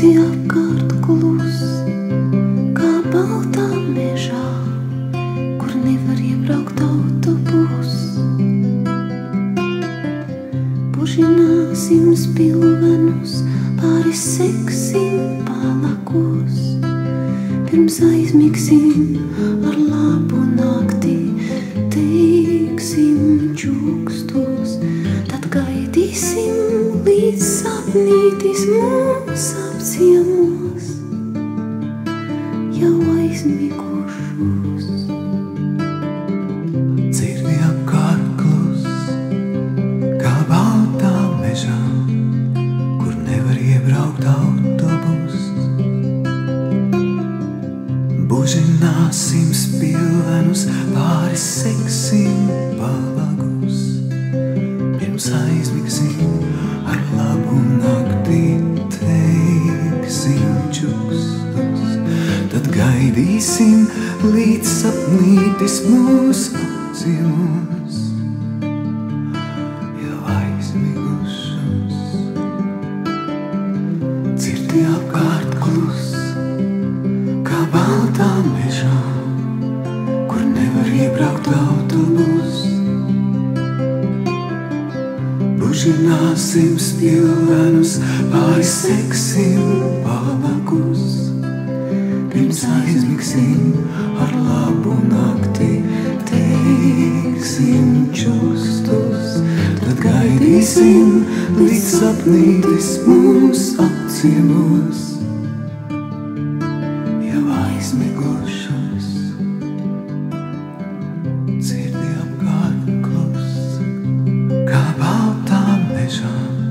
Dzirdi apkārt klus, kā baltā mežā, kur nevar iebraukt autobus. Pušināsim spilvenus, pāri seksim palakos. Pirms aizmigsim ar labu nakti, teiksim čukstos. Tad gaidīsim, līdz sapnītis mūs apciemos, jau aizmigušos. Dzirdi apkārt klus, kā baltā mežā, kur nevar iebraukt autobus. Bužināsim spilvenus, pāri seksim palagus. Pirms aizmigsim ar labu nakti, teiksim čukstus. Tad gaidīsim, līdz sapnītis mūs apciemos, jau aizmigušos. Dzirdi apkārt klus, kā baltā mežā, kur nevar iebraukt autobus. Bužināsim spilvenus, pāri seksim palagus. Pirms aizmigsim ar labu nakti, teiksim čukstus. Tad gaidīsim, līdz sapnītis mūs apciemos, jau aizmigušos. Dzirdi apkārt klus, kā baltā mežā,